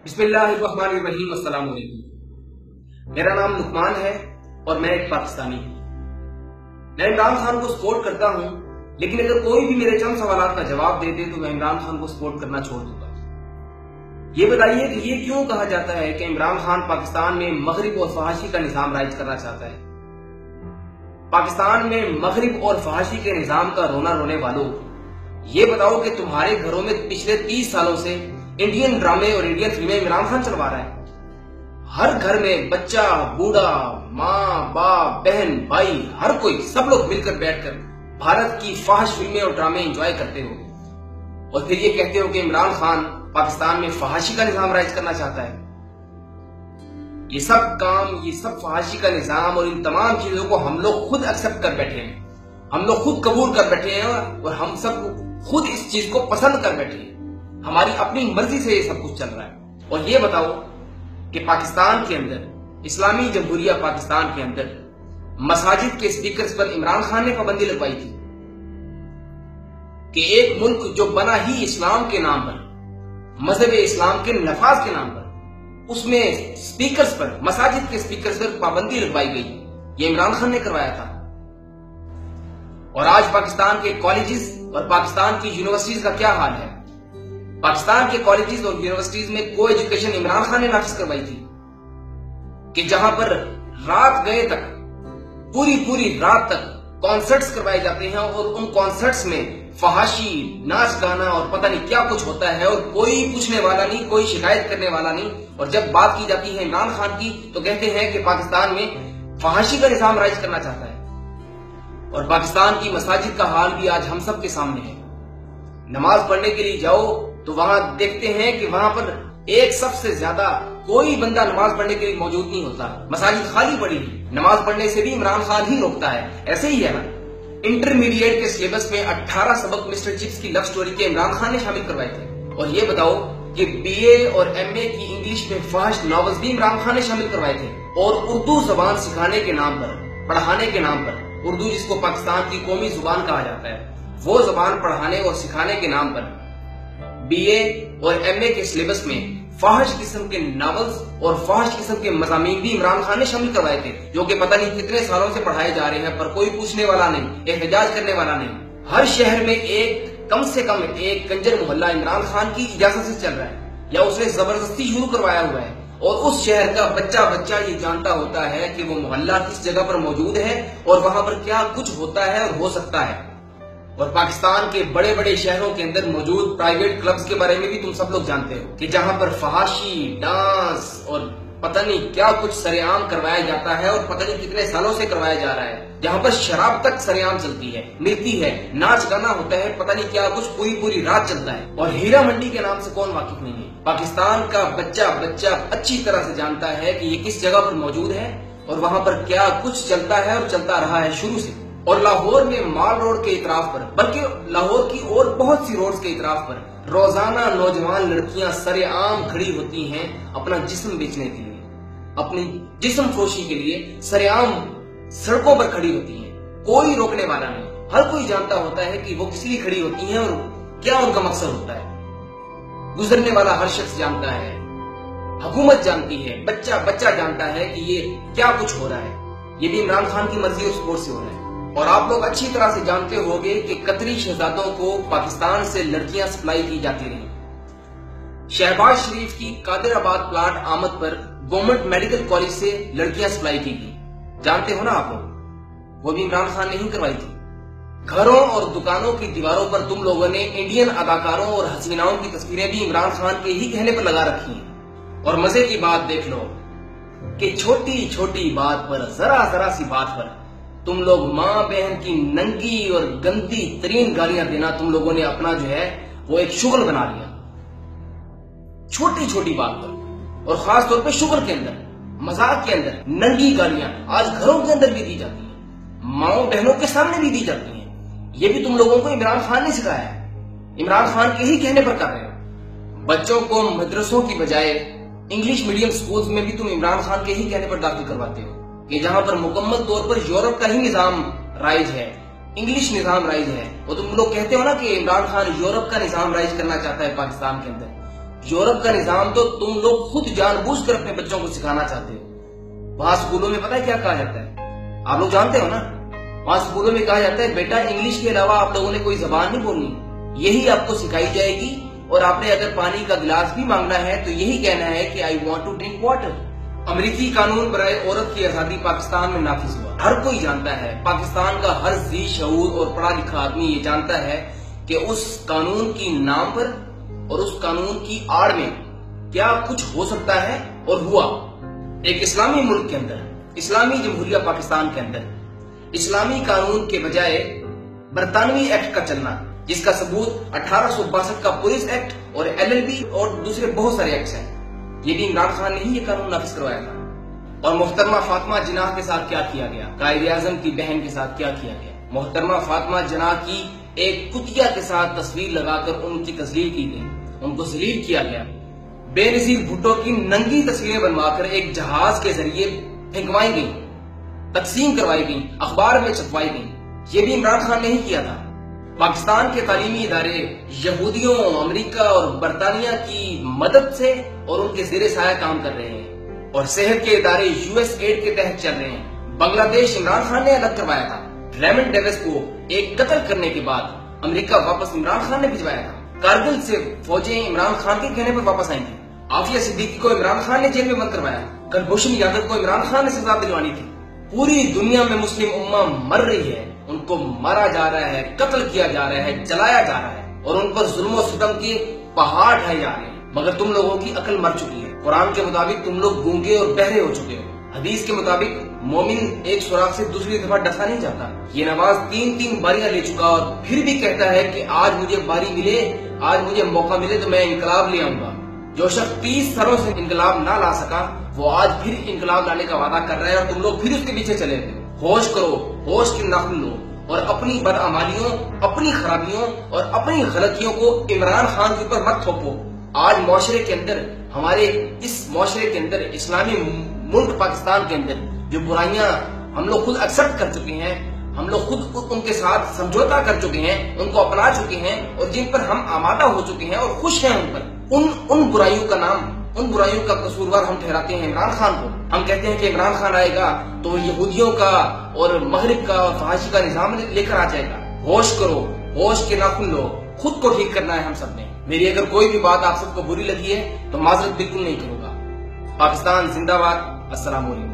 بسم اللہ الرحمن الرحیم۔ السلام علیکم۔ میرا نام لقمان ہے اور میں ایک پاکستانی ہوں۔ میں عمران خان کو سپورٹ کرتا ہوں، لیکن اگر کوئی بھی میرے چند سوالات کا جواب دے دے تو میں عمران خان کو سپورٹ کرنا چھوڑ دوں گا۔ یہ بتائیے کہ یہ کیوں کہا جاتا ہے کہ عمران خان پاکستان میں مغرب اور فحاشی کا نظام رائج کرنا چاہتا ہے؟ پاکستان میں مغرب اور فحاشی کے نظام کا رونا رونے والوں، یہ بتاؤ کہ تمہارے گھروں میں پچھلے 30 سالوں سے انڈین ڈرامے اور انڈین فلمیں عمران خان چلوا رہا ہے۔ ہر گھر میں بچہ، بوڑھا، ماں، باپ، بہن، بھائی، ہر کوئی، سب لوگ مل کر بیٹھ کر بھارت کی فحش فلمیں اور ڈرامے انجوائے کرتے ہو، اور پھر یہ کہتے ہو کہ عمران خان پاکستان میں فحاشی کا نظام رائج کرنا چاہتا ہے۔ یہ سب کام، یہ سب فحاشی کا نظام اور ان تمام چیزوں کو ہم لوگ خود ایکسپٹ کر بیٹھے ہیں، ہم لوگ خود قبول کر بیٹھے ہیں، اور ہم سب خود اس چیز کو پسند کر بیٹھے ہیں۔ ہماری اپنی مرضی سے یہ سب کچھ چل رہا ہے۔ اور یہ بتاؤ کہ پاکستان کے اندر، اسلامی جمہوریہ پاکستان کے اندر مساجد کے سپیکرز پر عمران خان نے پابندی لگوائی تھی کہ ایک ملک جو بنا ہی اسلام کے نام پر، مذہب اسلام کے نفاذ کے نام پر، اس میں سپیکرز پر، مساجد کے سپیکرز پر پابندی لگوائی گئی، یہ عمران خان نے کروایا تھا۔ اور آج پاکستان کے کالجز اور پاکستان کی یونیورسٹیز کا کیا حال ہے؟ پاکستان کے کالجز اور یونیورسٹیز میں کو ایجوکیشن عمران خان نے نافذ کروائی تھی کہ جہاں پر رات گئے تک، پوری رات تک کانسرٹس کروائے جاتے ہیں، اور ان کانسرٹس میں فحاشی، ناچ گانا اور پتہ نہیں کیا کچھ ہوتا ہے، اور کوئی پوچھنے والا نہیں، کوئی شکایت کرنے والا نہیں۔ اور جب بات کی جاتی ہے عمران خان کی تو کہتے ہیں کہ پاکستان میں فحاشی کا نظام رائج کرنا چاہتا ہے۔ اور پاکستان کی مساجد کا حال بھی آج ہم سب کے سامنے ہے۔ نماز پڑھنے کے لیے جاؤ تو وہاں دیکھتے ہیں کہ وہاں پر ایک سب سے زیادہ کوئی بندہ نماز پڑھنے کے لیے موجود نہیں ہوتا، مساجد خالی پڑی ہے۔ نماز پڑھنے سے بھی عمران خان ہی روکتا ہے۔ ایسے ہی ہے نا، انٹرمیڈیٹ کے سلیبس میں 18 سبق مسٹر چپس کی لو سٹوری کے عمران خان نے شامل کروائے تھے۔ اور یہ بتاؤ کہ بی اے اور ایم اے کی انگلش میں فحش ناولز بھی عمران خان نے شامل کروائے تھے۔ اور اردو زبان سکھانے کے نام پر، پڑھانے کے نام پر، اردو جس کو پاکستان کی قومی زبان کہا جاتا ہے، وہ زبان پڑھانے اور سکھانے کے نام پر بی اے اور ایم اے کے سلیبس میں فحش قسم کے ناولز اور فحش قسم کے مضامین بھی عمران خان نے شامل کروائے تھے، جو کہ پتہ نہیں کتنے سالوں سے پڑھائے جا رہے ہیں، پر کوئی پوچھنے والا نہیں، احتجاج کرنے والا نہیں۔ ہر شہر میں کم سے کم ایک کنجر محلہ عمران خان کی اجازت سے چل رہا ہے، یا اس نے زبردستی شروع کروایا ہوا ہے، اور اس شہر کا بچہ یہ جانتا ہوتا ہے کہ وہ محلہ کس جگہ پر موجود ہے اور وہاں پر کیا کچھ ہوتا ہے اور ہو سکتا ہے۔ اور پاکستان کے بڑے بڑے شہروں کے اندر موجود پرائیویٹ کلبز کے بارے میں بھی تم سب لوگ جانتے ہو کہ جہاں پر فحاشی، ڈانس اور پتہ نہیں کیا کچھ سرے عام کروایا جاتا ہے، اور پتہ نہیں کتنے سالوں سے کروایا جا رہا ہے، جہاں پر شراب تک سرے عام چلتی ہے، ملتی ہے، ناچ گانا ہوتا ہے، پتہ نہیں کیا کچھ پوری رات چلتا ہے۔ اور ہیرا منڈی کے نام سے کون واقف نہیں ہے؟ پاکستان کا بچہ اچھی طرح سے جانتا ہے کہ یہ کس جگہ پر موجود ہے اور وہاں پر کیا کچھ چلتا ہے اور چلتا رہا ہے شروع سے۔ اور لاہور میں مال روڈ کے اطراف پر، بلکہ لاہور کی اور بہت سی روڈز کے اطراف پر روزانہ نوجوان لڑکیاں سرے عام کھڑی ہوتی ہیں اپنا جسم بیچنے کے لیے، اپنی جسم فروشی کے لیے سرے عام سڑکوں پر کھڑی ہوتی ہیں۔ کوئی روکنے والا نہیں، ہر کوئی جانتا ہوتا ہے کہ وہ کس لیے کھڑی ہوتی ہیں اور کیا ان کا مقصد ہوتا ہے۔ گزرنے والا ہر شخص جانتا ہے، حکومت جانتی ہے، بچہ جانتا ہے کہ یہ کیا کچھ ہو رہا ہے۔ یہ بھی عمران خان کی مرضی اور سپورٹ سے ہو رہا ہے۔ اور آپ لوگ اچھی طرح سے جانتے ہوگے کہ قطری شہزادوں کو پاکستان سے لڑکیاں سپلائی کی جاتی رہیں۔ شہباز شریف کی قادر آباد پلاٹ آمد پر گورنمنٹ میڈیکل کالج سے لڑکیاں سپلائی کی گئی، جانتے ہو نا آپ لوگ، وہ بھی عمران خان نے ہی کروائی تھی۔ گھروں اور دکانوں کی دیواروں پر تم لوگوں نے انڈین اداکاروں اور حسیناؤں کی تصویریں بھی عمران خان کے ہی کہنے پر لگا رکھی ہیں۔ اور مزے کی بات دیکھ لو کہ چھوٹی بات پر، ذرا سی بات پر تم لوگ ماں بہن کی ننگی اور گندی ترین گالیاں دینا تم لوگوں نے اپنا جو ہے وہ ایک شغل بنا لیا۔ چھوٹی بات پر، اور خاص طور پہ شغل کے اندر، مذاق کے اندر ننگی گالیاں آج گھروں کے اندر بھی دی جاتی ہیں، ماؤں بہنوں کے سامنے بھی دی جاتی ہیں۔ یہ بھی تم لوگوں کو عمران خان نے سکھایا ہے، عمران خان کے ہی کہنے پر کر رہے ہو۔ بچوں کو مدرسوں کی بجائے انگلش میڈیم سکولز میں بھی تم عمران خان کے ہی کہنے پر داخل کرواتے ہو، کہ جہاں پر مکمل طور پر یورپ کا ہی نظام رائج ہے، انگلش نظام رائج ہے۔ وہ تم لوگ کہتے ہو نا کہ عمران خان یورپ کا نظام رائج کرنا چاہتا ہے پاکستان کے اندر۔ یورپ کا نظام تو تم لوگ خود جان بوجھ کر اپنے بچوں کو سکھانا چاہتے ہو۔ وہاں اسکولوں میں پتہ ہے کیا کہا جاتا ہے؟ آپ لوگ جانتے ہو نا، وہاں اسکولوں میں کہا جاتا ہے بیٹا انگلش کے علاوہ آپ لوگوں نے کوئی زبان نہیں بولنی، یہی آپ کو سکھائی جائے گی، اور آپ نے اگر پانی کا گلاس بھی مانگنا ہے تو یہی کہنا ہے کہ I want to drink water. امریکی قانون برائے عورت کی آزادی پاکستان میں نافذ ہوا۔ ہر کوئی جانتا ہے، پاکستان کا ہر ذی شعور اور پڑھا لکھا آدمی یہ جانتا ہے کہ اس قانون کی نام پر اور اس قانون کی آڑ میں کیا کچھ ہو سکتا ہے اور ہوا۔ ایک اسلامی ملک کے اندر، اسلامی جمہوریہ پاکستان کے اندر، اسلامی قانون کے بجائے برطانوی ایکٹ کا چلنا، جس کا ثبوت 1862 کا پولیس ایکٹ اور LLB اور دوسرے بہت سارے ایکٹس ہیں، یہ بھی عمران خان نے ہی یہ قانون نافذ کروایا تھا۔ اور محترمہ فاطمہ جناح کے ساتھ کیا کیا گیا، قائد اعظم کی بہن کے ساتھ کیا کیا گیا؟ محترمہ فاطمہ جناح کی ایک کتیا کے ساتھ تصویر لگا کر ان کی تذلیل کی گئی، ان کو ذلیل کیا گیا۔ بے نظیر بھٹو کی ننگی تصویریں بنوا کر ایک جہاز کے ذریعے پھینکوائی گئی، تقسیم کروائی گئی، اخبار میں چھپوائی گئی، یہ بھی عمران خان نے ہی کیا تھا۔ پاکستان کے تعلیمی ادارے یہودیوں، امریکہ اور برطانیہ کی مدد سے اور ان کے زیر سایہ کام کر رہے ہیں، اور صحت کے ادارے USAID کے تحت چل رہے ہیں۔ بنگلہ دیش عمران خان نے الگ کروایا تھا، ریمنڈ ڈیوس کو ایک قتل کرنے کے بعد امریکہ واپس عمران خان نے بھجوایا تھا۔ کارگل سے فوجیں عمران خان کے کہنے پر واپس آئیں تھیں۔ عافیہ صدیقی کو عمران خان نے جیل میں بند کروایا، کلبھوشن یادو کو عمران خان نے سزا دلوانی تھی۔ پوری دنیا میں مسلم امہ مر رہی ہے، ان کو مارا جا رہا ہے، قتل کیا جا رہا ہے، جلایا جا رہا ہے، اور ان پر ظلم و ستم کے پہاڑ ڈھائے جا رہے ہیں، مگر تم لوگوں کی عقل مر چکی ہے۔ قرآن کے مطابق تم لوگ گونگے اور بہرے ہو چکے ہو۔ حدیث کے مطابق مومن ایک سوراخ سے دوسری دفعہ ڈسا نہیں جاتا۔ یہ نواز 3 باریاں لے چکا اور پھر بھی کہتا ہے کہ آج مجھے باری ملے، آج مجھے موقع ملے تو میں انقلاب لے آؤں گا۔ جو شخص 30 سالوں سے انقلاب نہ لا سکا وہ آج پھر انقلاب لانے کا وعدہ کر رہا ہے، اور تم لوگ پھر اس کے پیچھے چلے گئے۔ ہوش کرو، ہوش کی ناخن لو، اور اپنی بدعمالیوں، اپنی خرابیوں اور اپنی غلطیوں کو عمران خان کے اوپر مت تھوپو۔ آج معاشرے کے اندر، ہمارے اس معاشرے کے اندر، اسلامی ملک پاکستان کے اندر جو برائیاں ہم لوگ خود ایکسپٹ کر چکے ہیں، ہم لوگ خود ان کے ساتھ سمجھوتا کر چکے ہیں، ان کو اپنا چکے ہیں، اور جن پر ہم آمادہ ہو چکے ہیں اور خوش ہیں ان پر، ان برائیوں کا نام، ان برائیوں کا قصوروار ہم ٹھہراتے ہیں عمران خان کو۔ ہم کہتے ہیں کہ عمران خان آئے گا تو یہودیوں کا اور مغرب کا اور فحاشی کا نظام لے کر آ جائے گا۔ ہوش کرو، ہوش کے ناخن لو، خود کو ٹھیک کرنا ہے ہم سب نے۔ میری اگر کوئی بھی بات آپ سب کو بری لگی ہے تو معذرت بالکل نہیں کروں گا۔ پاکستان زندہ باد۔ السلام علیکم۔